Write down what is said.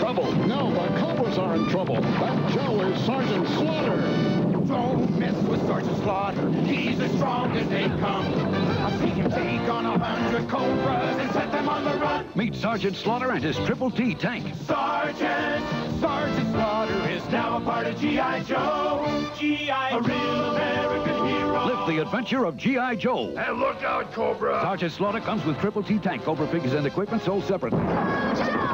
trouble. No, the Cobras are in trouble. That Joe is Sergeant Slaughter. Don't mess with Sergeant Slaughter. He's as strong as they come. I've seen him take on 100 Cobras and set them on the run. Meet Sergeant Slaughter and his Triple T tank. Sergeant Slaughter is now a part of G.I. Joe. G.I. A real American hero. Live the adventure of G.I. Joe. And look out, Cobra. Sergeant Slaughter comes with Triple T tank, Cobra figures and equipment sold separately. Joe!